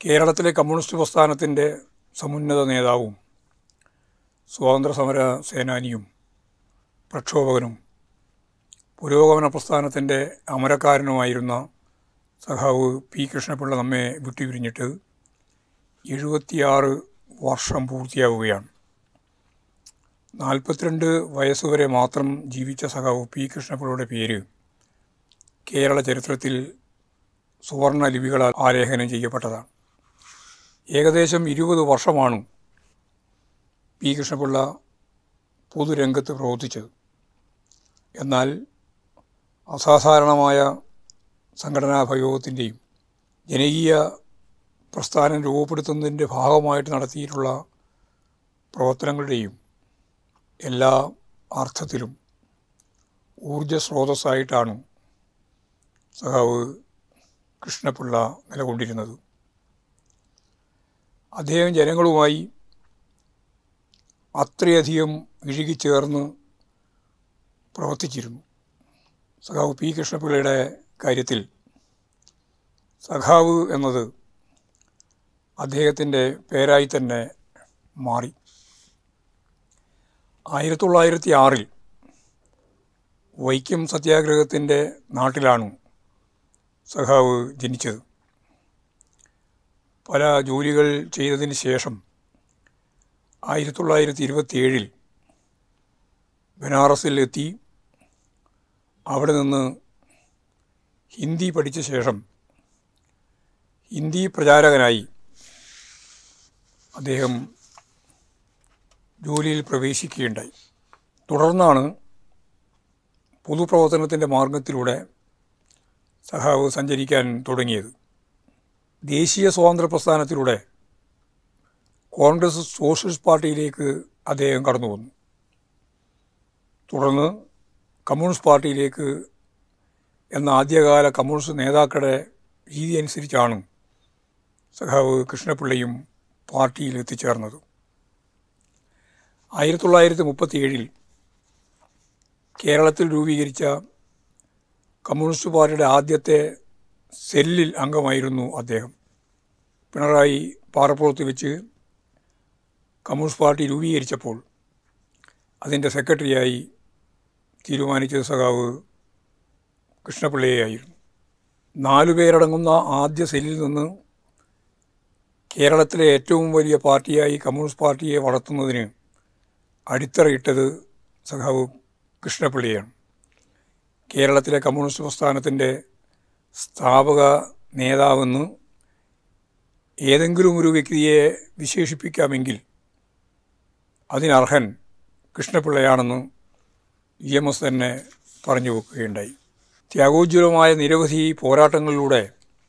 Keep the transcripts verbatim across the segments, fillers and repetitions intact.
കേരളത്തിലെ കമ്മ്യൂണിസ്റ്റ് പ്രസ്ഥാനത്തിൻ്റെ സമുന്നത നേതാവും സ്വാതന്ത്ര്യസമര സേനാനിയും പ്രക്ഷോഭകനും പുരോഗമന പ്രസ്ഥാനത്തിൻ്റെ അമരക്കാരനുമായിരുന്ന സഖാവ് പി കൃഷ്ണപിള്ള നമ്മെ വിട്ടുപിരിഞ്ഞിട്ട് എഴുപത്തിയാറ് വർഷം പൂർത്തിയാവുകയാണ്. നാൽപ്പത്തിരണ്ട് വയസ്സുവരെ മാത്രം ജീവിച്ച സഖാവ് പി കൃഷ്ണപിള്ളയുടെ പേര് കേരള ചരിത്രത്തിൽ സുവർണ ലിപികളാൽ ആലേഖനം ചെയ്യപ്പെട്ടതാണ്. ഏകദേശം ഇരുപത് വർഷമാണ് പി കൃഷ്ണപിള്ള പൊതുരംഗത്ത് പ്രവർത്തിച്ചത്. എന്നാൽ അസാധാരണമായ സംഘടനാ ഭയോഗത്തിൻ്റെയും ജനകീയ പ്രസ്ഥാനം രൂപപ്പെടുത്തുന്നതിൻ്റെ ഭാഗമായിട്ട് നടത്തിയിട്ടുള്ള പ്രവർത്തനങ്ങളുടെയും എല്ലാ അർത്ഥത്തിലും ഊർജസ്രോതസ്സായിട്ടാണ് സഖാവ് കൃഷ്ണപിള്ള നിലകൊണ്ടിരുന്നത്. അദ്ദേഹം ജനങ്ങളുമായി അത്രയധികം ഇഴുകിച്ചേർന്ന് പ്രവർത്തിച്ചിരുന്നു. സഖാവ് പി കൃഷ്ണപിള്ളയുടെ കാര്യത്തിൽ സഖാവ് എന്നത് അദ്ദേഹത്തിൻ്റെ പേരായി തന്നെ മാറി. ആയിരത്തി തൊള്ളായിരത്തി ആറിൽ വൈക്കം സത്യാഗ്രഹത്തിൻ്റെ നാട്ടിലാണ് സഖാവ് ജനിച്ചത്. പല ജോലികൾ ചെയ്തതിന് ശേഷം ആയിരത്തി തൊള്ളായിരത്തി ഇരുപത്തി ഏഴിൽ ബനാറസിൽ എത്തി അവിടെ നിന്ന് ഹിന്ദി പഠിച്ച ശേഷം ഹിന്ദി പ്രചാരകനായി അദ്ദേഹം ജോലിയിൽ പ്രവേശിക്കുകയുണ്ടായി. തുടർന്നാണ് പൊതുപ്രവർത്തനത്തിൻ്റെ മാർഗത്തിലൂടെ സഖാവ് സഞ്ചരിക്കാൻ തുടങ്ങിയത്. ദേശീയ സ്വാതന്ത്ര്യ പ്രസ്ഥാനത്തിലൂടെ കോൺഗ്രസ് സോഷ്യലിസ്റ്റ് പാർട്ടിയിലേക്ക് അദ്ദേഹം കടന്നു വന്നു. തുടർന്ന് കമ്മ്യൂണിസ്റ്റ് പാർട്ടിയിലേക്ക് എന്ന ആദ്യകാല കമ്മ്യൂണിസ്റ്റ് നേതാക്കളുടെ രീതി അനുസരിച്ചാണ് സഖാവ് കൃഷ്ണപിള്ളയും പാർട്ടിയിൽ എത്തിച്ചേർന്നത്. ആയിരത്തി തൊള്ളായിരത്തി മുപ്പത്തി ഏഴിൽ കേരളത്തിൽ രൂപീകരിച്ച കമ്മ്യൂണിസ്റ്റ് പാർട്ടിയുടെ ആദ്യത്തെ സെല്ലിൽ അംഗമായിരുന്നു അദ്ദേഹം. പിണറായി പാറപ്പുറത്ത് വെച്ച് കമ്മ്യൂണിസ്റ്റ് പാർട്ടി രൂപീകരിച്ചപ്പോൾ അതിൻ്റെ സെക്രട്ടറിയായി തീരുമാനിച്ചത് സഖാവ് കൃഷ്ണപിള്ളയായിരുന്നു. നാലു പേരടങ്ങുന്ന ആദ്യ സെല്ലിൽ നിന്ന് കേരളത്തിലെ ഏറ്റവും വലിയ പാർട്ടിയായി കമ്മ്യൂണിസ്റ്റ് പാർട്ടിയെ വളർത്തുന്നതിന് അടിത്തറയിട്ടത് സഖാവ് കൃഷ്ണപിള്ളയാണ്. കേരളത്തിലെ കമ്മ്യൂണിസ്റ്റ് പ്രസ്ഥാനത്തിൻ്റെ സ്ഥാപക നേതാവെന്ന് ഏതെങ്കിലും ഒരു വ്യക്തിയെ വിശേഷിപ്പിക്കാമെങ്കിൽ അതിനർഹൻ കൃഷ്ണപിള്ളയാണെന്ന് ഇ എം എസ് തന്നെ പറഞ്ഞു വെക്കുകയുണ്ടായി. ത്യാഗോജ്വലമായ നിരവധി പോരാട്ടങ്ങളിലൂടെ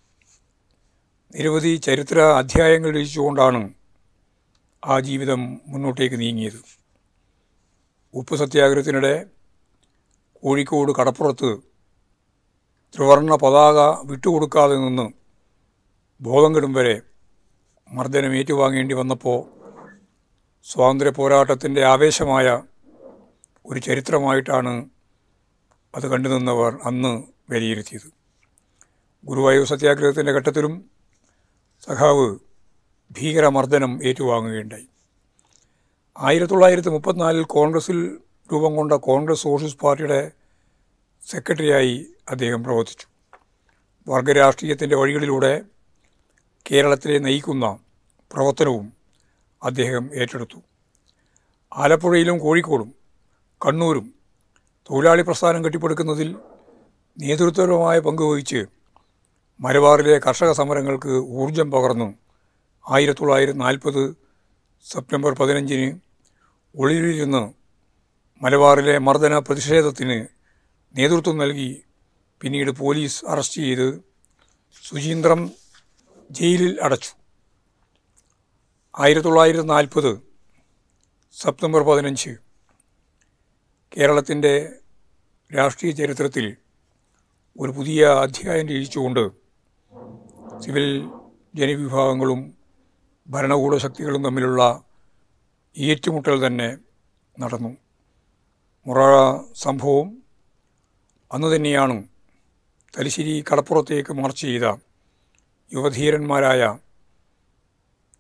നിരവധി ചരിത്ര അധ്യായങ്ങൾ രചിച്ചുകൊണ്ടാണ് ആ ജീവിതം മുന്നോട്ടേക്ക് നീങ്ങിയത്. ഉപ്പ് സത്യാഗ്രഹത്തിനിടെ കോഴിക്കോട് കടപ്പുറത്ത് ത്രിവർണ്ണ പതാക വിട്ടുകൊടുക്കാതെ നിന്ന് ബോധം കെടും വരെ മർദ്ദനം ഏറ്റുവാങ്ങേണ്ടി വന്നപ്പോൾ സ്വാതന്ത്ര്യ പോരാട്ടത്തിൻ്റെ ആവേശമായ ഒരു ചരിത്രമായിട്ടാണ് അത് കണ്ടുനിന്നവർ അന്ന് വിലയിരുത്തിയത്. ഗുരുവായൂർ സത്യാഗ്രഹത്തിൻ്റെ ഘട്ടത്തിലും സഖാവ് ഭീകരമർദ്ദനം ഏറ്റുവാങ്ങുകയുണ്ടായി. ആയിരത്തി തൊള്ളായിരത്തി മുപ്പത്തിനാലിൽ കോൺഗ്രസിൽ രൂപം കൊണ്ട കോൺഗ്രസ് സോഷ്യലിസ്റ്റ് പാർട്ടിയുടെ സെക്രട്ടറിയായി അദ്ദേഹം പ്രവർത്തിച്ചു. വർഗരാഷ്ട്രീയത്തിൻ്റെ വഴികളിലൂടെ കേരളത്തിലെ നയിക്കുന്ന പ്രവർത്തനവും അദ്ദേഹം ഏറ്റെടുത്തു. ആലപ്പുഴയിലും കോഴിക്കോടും കണ്ണൂരും തൊഴിലാളി പ്രസ്ഥാനം കെട്ടിപ്പടുക്കുന്നതിൽ നേതൃത്വപരമായ പങ്കുവഹിച്ച് മലബാറിലെ കർഷക സമരങ്ങൾക്ക് ഊർജം പകർന്നു ആയിരത്തി തൊള്ളായിരത്തി നാൽപ്പത് സെപ്റ്റംബർ പതിനഞ്ചിന് ഒളിവിലിരുന്ന് മലബാറിലെ മർദ്ദന പ്രതിഷേധത്തിന് നേതൃത്വം നൽകി പിന്നീട് പോലീസ് അറസ്റ്റ് ചെയ്ത് സുചീന്ദ്രം ജയിലിൽ അടച്ചു. ആയിരത്തി തൊള്ളായിരത്തി നാൽപ്പത് സെപ്റ്റംബർ പതിനഞ്ച് കേരളത്തിൻ്റെ രാഷ്ട്രീയ ചരിത്രത്തിൽ ഒരു പുതിയ അധ്യായം രചിച്ചുകൊണ്ട് സിവിൽ ജനവിഭാഗങ്ങളും ഭരണകൂട ശക്തികളും തമ്മിലുള്ള ഏറ്റുമുട്ടൽ തന്നെ നടന്നു. മുറ സംഭവം അന്ന് തന്നെയാണ് തലശ്ശേരി കടപ്പുറത്തേക്ക് മാർച്ച് ചെയ്ത യുവധീരന്മാരായ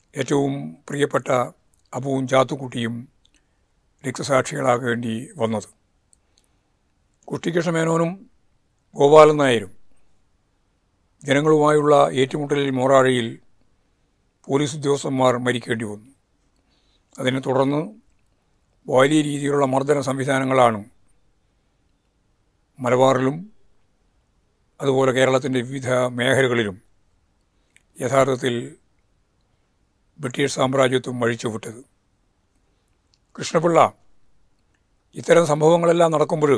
ഏറ്റവും പ്രിയപ്പെട്ട അബുവും ചാത്തുക്കുട്ടിയും രക്തസാക്ഷികളാകേണ്ടി വന്നത്. കുട്ടിക്കൃഷ്ണ മേനോനും ഗോപാലൻ നായരും ജനങ്ങളുമായുള്ള ഏറ്റുമുട്ടലിൽ മോറാഴയിൽ പോലീസ് ഉദ്യോഗസ്ഥന്മാർ മരിക്കേണ്ടി വന്നു. അതിനെ തുടർന്ന് വലിയ രീതിയിലുള്ള മർദ്ദന സംവിധാനങ്ങളാണ് മലബാറിലും അതുപോലെ കേരളത്തിൻ്റെ വിവിധ മേഖലകളിലും യഥാർത്ഥത്തിൽ ബ്രിട്ടീഷ് സാമ്രാജ്യത്വം അഴിച്ചുവിട്ടത്. കൃഷ്ണപിള്ള ഇത്തരം സംഭവങ്ങളെല്ലാം നടക്കുമ്പോൾ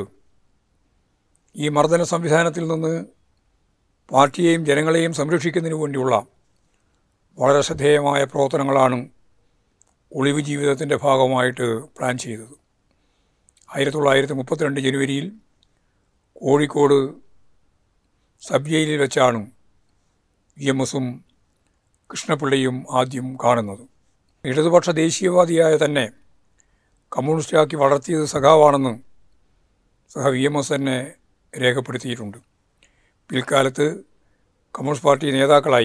ഈ മർദ്ദന സംവിധാനത്തിൽ നിന്ന് പാർട്ടിയെയും ജനങ്ങളെയും സംരക്ഷിക്കുന്നതിന് വേണ്ടിയുള്ള വളരെ ശ്രദ്ധേയമായ പ്രവർത്തനങ്ങളാണ് ഒളിവ് ജീവിതത്തിൻ്റെ ഭാഗമായിട്ട് പ്ലാൻ ചെയ്തത്. ആയിരത്തി തൊള്ളായിരത്തി മുപ്പത്തിരണ്ട് ജനുവരിയിൽ കോഴിക്കോട് സബ് ജയിലിൽ വെച്ചാണ് വി എം എസും കൃഷ്ണപിള്ളയും ആദ്യം കാണുന്നത്. ഇടതുപക്ഷ ദേശീയവാദിയായ തന്നെ കമ്മ്യൂണിസ്റ്റാക്കി വളർത്തിയത് സഖാവാണെന്ന് സഹ വി എം എസ് തന്നെ രേഖപ്പെടുത്തിയിട്ടുണ്ട്. പിൽക്കാലത്ത് കമ്മ്യൂണിസ്റ്റ് പാർട്ടി നേതാക്കളായി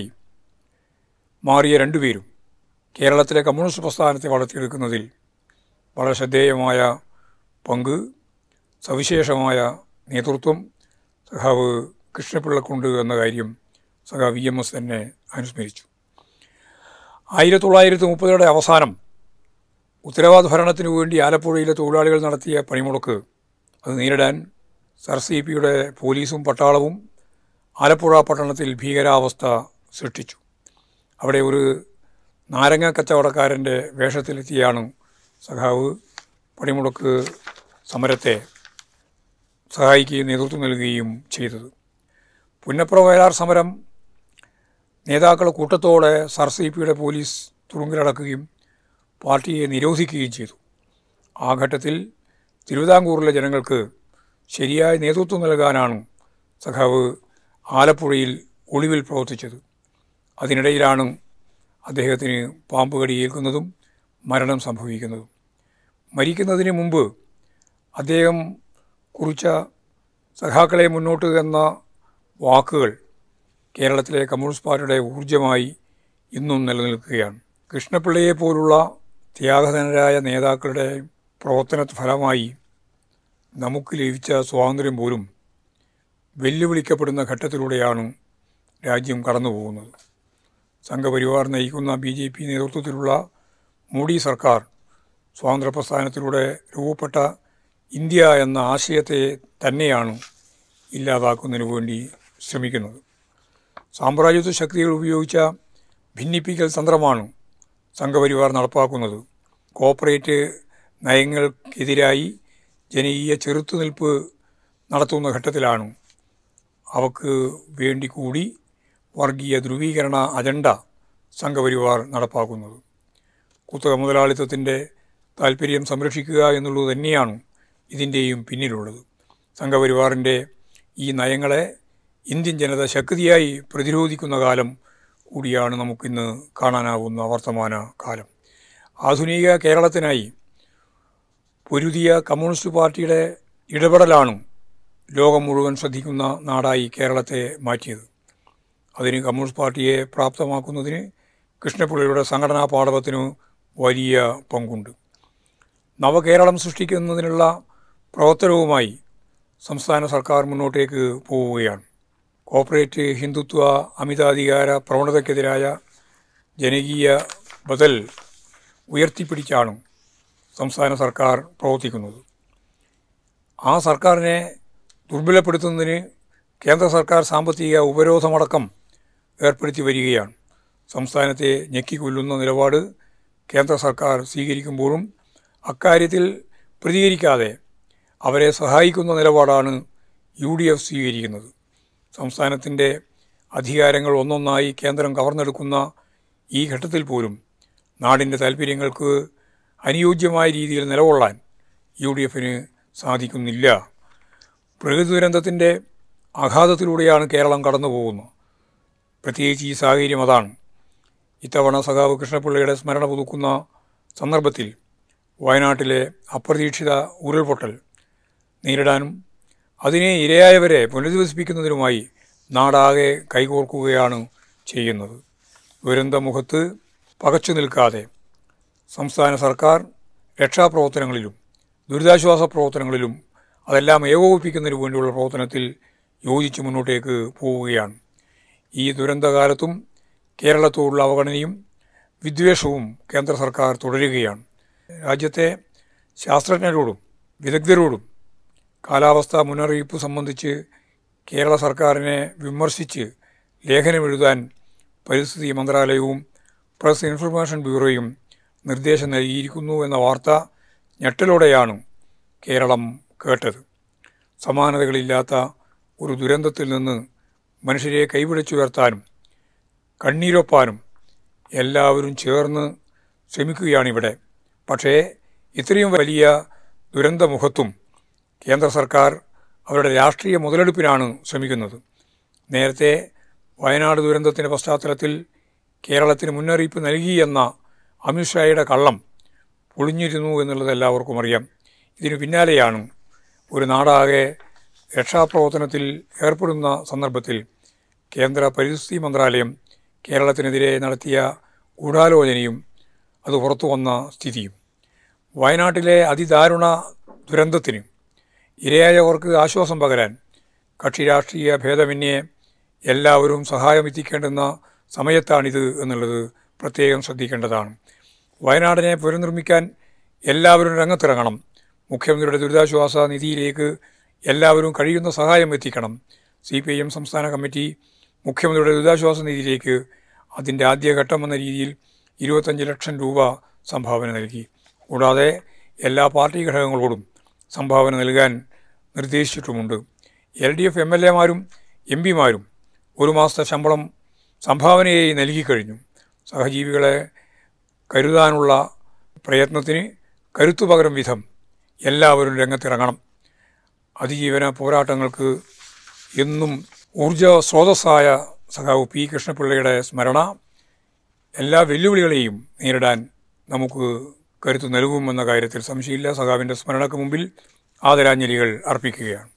മാറിയ രണ്ടുപേരും കേരളത്തിലെ കമ്മ്യൂണിസ്റ്റ് പ്രസ്ഥാനത്തെ വളർത്തിയെടുക്കുന്നതിൽ വളരെ ശ്രദ്ധേയമായ പങ്ക്, സവിശേഷമായ നേതൃത്വം സഖാവ് കൃഷ്ണപിള്ളക്കുണ്ട് എന്ന കാര്യം സഖാവ് വി എം എസ് തന്നെ അനുസ്മരിച്ചു. ആയിരത്തി തൊള്ളായിരത്തി മുപ്പതുകളുടെ അവസാനം ഉത്തരവാദ ഭരണത്തിനു വേണ്ടി ആലപ്പുഴയിലെ തൊഴിലാളികൾ നടത്തിയ പണിമുടക്ക് അത് നേരിടാൻ സർ സി പിയുടെ പോലീസും പട്ടാളവും ആലപ്പുഴ പട്ടണത്തിൽ ഭീകരാവസ്ഥ സൃഷ്ടിച്ചു. അവിടെ ഒരു നാരങ്ങ കച്ചവടക്കാരൻ്റെ വേഷത്തിലെത്തിയാണ് സഖാവ് പണിമുടക്ക് സമരത്തെ സഹായിക്കുകയും നേതൃത്വം നൽകുകയും ചെയ്തത്. പുന്നപ്ര വയലാർ സമരം നേതാക്കൾ കൂട്ടത്തോടെ സർ സി പിയുടെ പോലീസ് തുറുങ്കിലടക്കുകയും പാർട്ടിയെ നിരോധിക്കുകയും ചെയ്തു. ആ ഘട്ടത്തിൽ തിരുവിതാംകൂറിലെ ജനങ്ങൾക്ക് ശരിയായ നേതൃത്വം നൽകാനാണ് സഖാവ് ആലപ്പുഴയിൽ ഒളിവിൽ പ്രവർത്തിച്ചത്. അതിനിടയിലാണ് അദ്ദേഹത്തിന് പാമ്പ് കടിയേൽക്കുന്നതും മരണം സംഭവിക്കുന്നതും. മരിക്കുന്നതിന് മുമ്പ് അദ്ദേഹം കുറിച്ച സഖാക്കളെ മുന്നോട്ട് എന്ന വാക്കുകൾ കേരളത്തിലെ കമ്മ്യൂണിസ്റ്റ് പാർട്ടിയുടെ ഊർജ്ജമായി ഇന്നും നിലനിൽക്കുകയാണ്. കൃഷ്ണപിള്ളയെ പോലുള്ള ത്യാഗധനരായ നേതാക്കളുടെ പ്രവർത്തന ഫലമായി നമുക്ക് ലഭിച്ച സ്വാതന്ത്ര്യം പോലും വെല്ലുവിളിക്കപ്പെടുന്ന ഘട്ടത്തിലൂടെയാണ് രാജ്യം കടന്നു പോകുന്നത്. സംഘപരിവാർ നയിക്കുന്ന ബി ജെ പി നേതൃത്വത്തിലുള്ള മോഡി സർക്കാർ സ്വാതന്ത്ര്യ പ്രസ്ഥാനത്തിലൂടെ രൂപപ്പെട്ട ഇന്ത്യ എന്ന ആശയത്തെ തന്നെയാണ് ഇല്ലാതാക്കുന്നതിന് വേണ്ടി ശ്രമിക്കുന്നത്. സാമ്രാജ്യത്വ ശക്തികൾ ഉപയോഗിച്ച ഭിന്നിപ്പിക്കൽ തന്ത്രമാണ് സംഘപരിവാർ നടപ്പാക്കുന്നത്. കോർപ്പറേറ്റ് നയങ്ങൾക്കെതിരായി ജനകീയ ചെറുത്തുനിൽപ്പ് നടത്തുന്ന ഘട്ടത്തിലാണ് അവർക്ക് വേണ്ടി കൂടി വർഗീയ ധ്രുവീകരണ അജണ്ട സംഘപരിവാർ നടപ്പാക്കുന്നത്. കുത്തക മുതലാളിത്തത്തിൻ്റെ താൽപ്പര്യം സംരക്ഷിക്കുക എന്നുള്ളത് തന്നെയാണ് ഇതിൻ്റെയും പിന്നിലുള്ളത്. സംഘപരിവാറിൻ്റെ ഈ നയങ്ങളെ ഇന്ത്യൻ ജനത ശക്തിയായി പ്രതിരോധിക്കുന്ന കാലം കൂടിയാണ് നമുക്കിന്ന് കാണാനാവുന്ന വർത്തമാന കാലം. ആധുനിക കേരളത്തിനായി പൊരുതിയ കമ്മ്യൂണിസ്റ്റ് പാർട്ടിയുടെ ഇടപെടലാണ് ലോകം മുഴുവൻ ശ്രദ്ധിക്കുന്ന നാടായി കേരളത്തെ മാറ്റിയത്. അതിന് കമ്മ്യൂണിസ്റ്റ് പാർട്ടിയെ പ്രാപ്തമാക്കുന്നതിന് കൃഷ്ണപിള്ളയുടെ സംഘടനാ പാടവത്തിന് വലിയ പങ്കുണ്ട്. നവകേരളം സൃഷ്ടിക്കുന്നതിനുള്ള പ്രവർത്തനവുമായി സംസ്ഥാന സർക്കാർ മുന്നോട്ടേക്ക് പോവുകയാണ്. കോർപ്പറേറ്റ് ഹിന്ദുത്വ അമിതാധികാര പ്രവണതയ്ക്കെതിരായ ജനകീയ ബദൽ ഉയർത്തിപ്പിടിച്ചാണ് സംസ്ഥാന സർക്കാർ പ്രവർത്തിക്കുന്നത്. ആ സർക്കാരിനെ ദുർബലപ്പെടുത്തുന്നതിന് കേന്ദ്ര സർക്കാർ സാമ്പത്തിക ഉപരോധമടക്കം ഏർപ്പെടുത്തി വരികയാണ്. സംസ്ഥാനത്തെ ഞെക്കിക്കൊല്ലുന്ന നിലപാട് കേന്ദ്ര സർക്കാർ സ്വീകരിക്കുമ്പോഴും അക്കാര്യത്തിൽ പ്രതികരിക്കാതെ അവരെ സഹായിക്കുന്ന നിലപാടാണ് യു ഡി എഫ് സ്വീകരിക്കുന്നത്. സംസ്ഥാനത്തിൻ്റെ അധികാരങ്ങൾ ഒന്നൊന്നായി കേന്ദ്രം കവർന്നെടുക്കുന്ന ഈ ഘട്ടത്തിൽ പോലും നാടിൻ്റെ താൽപ്പര്യങ്ങൾക്ക് അനുയോജ്യമായ രീതിയിൽ നിലകൊള്ളാൻ യു ഡി എഫിന് സാധിക്കുന്നില്ല. പ്രകൃതി ദുരന്തത്തിൻ്റെ ആഘാതത്തിലൂടെയാണ് കേരളം കടന്നു പോകുന്നത്. പ്രത്യേകിച്ച് ഈ സാഹചര്യം അതാണ്. ഇത്തവണ സഖാവ് കൃഷ്ണപിള്ളയുടെ സ്മരണ പുതുക്കുന്ന സന്ദർഭത്തിൽ വയനാട്ടിലെ അപ്രതീക്ഷിത ഉരുൾപൊട്ടൽ നേരിടാനും അതിനെ ഇരയായവരെ പുനരധിവസിപ്പിക്കുന്നതിനുമായി നാടാകെ കൈകോർക്കുകയാണ് ചെയ്യുന്നത്. ദുരന്തമുഖത്ത് പകച്ചു നിൽക്കാതെ സംസ്ഥാന സർക്കാർ രക്ഷാപ്രവർത്തനങ്ങളിലും ദുരിതാശ്വാസ പ്രവർത്തനങ്ങളിലും അതെല്ലാം ഏകോപിപ്പിക്കുന്നതിന് വേണ്ടിയുള്ള പ്രവർത്തനത്തിൽ യോജിച്ച് മുന്നോട്ടേക്ക് പോവുകയാണ്. ഈ ദുരന്തകാലത്തും കേരളത്തോടുള്ള അവഗണനയും വിദ്വേഷവും കേന്ദ്ര സർക്കാർ തുടരുകയാണ്. രാജ്യത്തെ ശാസ്ത്രജ്ഞരോടും വിദഗ്ധരോടും കാലാവസ്ഥാ മുന്നറിയിപ്പ് സംബന്ധിച്ച് കേരള സർക്കാരിനെ വിമർശിച്ച് ലേഖനമെഴുതാൻ പരിസ്ഥിതി മന്ത്രാലയവും പ്രസ് ഇൻഫർമേഷൻ ബ്യൂറോയും നിർദ്ദേശം നൽകിയിരിക്കുന്നു എന്ന വാർത്ത ഞെട്ടലോടെയാണ് കേരളം കേട്ടത്. സമാനതകളില്ലാത്ത ഒരു ദുരന്തത്തിൽ നിന്ന് മനുഷ്യരെ കൈപിടിച്ചുയർത്താനും കണ്ണീരൊപ്പാനും എല്ലാവരും ചേർന്ന് ശ്രമിക്കുകയാണിവിടെ. പക്ഷേ ഇത്രയും വലിയ ദുരന്തമുഖത്തും കേന്ദ്ര സർക്കാർ അവരുടെ രാഷ്ട്രീയ മുതലെടുപ്പിനാണ് ശ്രമിക്കുന്നത്. നേരത്തെ വയനാട് ദുരന്തത്തിൻ്റെ പശ്ചാത്തലത്തിൽ കേരളത്തിന് മുന്നറിയിപ്പ് നൽകിയെന്ന അമിത്ഷായുടെ കള്ളം പൊളിഞ്ഞിരുന്നു എന്നുള്ളത് എല്ലാവർക്കും അറിയാം. ഇതിനു പിന്നാലെയാണ് ഒരു നാടാകെ രക്ഷാപ്രവർത്തനത്തിൽ ഏർപ്പെടുന്ന സന്ദർഭത്തിൽ കേന്ദ്ര പരിസ്ഥിതി മന്ത്രാലയം കേരളത്തിനെതിരെ നടത്തിയ ഗൂഢാലോചനയും അത് പുറത്തു വന്ന സ്ഥിതിയും. വയനാട്ടിലെ അതിദാരുണ ദുരന്തത്തിന് ഇരയായവർക്ക് ആശ്വാസം പകരാൻ കക്ഷി രാഷ്ട്രീയ ഭേദമന്യേ എല്ലാവരും സഹായമെത്തിക്കേണ്ടുന്ന സമയത്താണിത് എന്നുള്ളത് പ്രത്യേകം ശ്രദ്ധിക്കേണ്ടതാണ്. വയനാടിനെ പുനർനിർമ്മിക്കാൻ എല്ലാവരും രംഗത്തിറങ്ങണം. മുഖ്യമന്ത്രിയുടെ ദുരിതാശ്വാസ നിധിയിലേക്ക് എല്ലാവരും കഴിയുന്ന സഹായം എത്തിക്കണം. സി പി ഐ എം സംസ്ഥാന കമ്മിറ്റി മുഖ്യമന്ത്രിയുടെ ദുരിതാശ്വാസ നിധിയിലേക്ക് അതിൻ്റെ ആദ്യഘട്ടം എന്ന രീതിയിൽ ഇരുപത്തഞ്ച് ലക്ഷം രൂപ സംഭാവന നൽകി. കൂടാതെ എല്ലാ പാർട്ടി ഘടകങ്ങളോടും സംഭാവന നൽകാൻ നിർദ്ദേശിച്ചിട്ടുമുണ്ട്. L D F M L എമാരും എം പിമാരും ഒരു മാസത്തെ ശമ്പളം സംഭാവനയായി നൽകിക്കഴിഞ്ഞു. സഹജീവികളെ കരുതാനുള്ള പ്രയത്നത്തിന് കരുത്തു പകരം വിധം എല്ലാവരും രംഗത്തിറങ്ങണം. അതിജീവന പോരാട്ടങ്ങൾക്ക് എന്നും ഊർജ സ്രോതസ്സായ സഖാവ് പി കൃഷ്ണപിള്ളയുടെ സ്മരണ എല്ലാ വെല്ലുവിളികളെയും നേരിടാൻ നമുക്ക് കരുത്തു നൽകുമെന്ന കാര്യത്തിൽ സംശയമില്ല. സഖാവിൻ്റെ സ്മരണയ്ക്ക് മുമ്പിൽ ആദരാഞ്ജലികൾ അർപ്പിക്കുകയാണ്.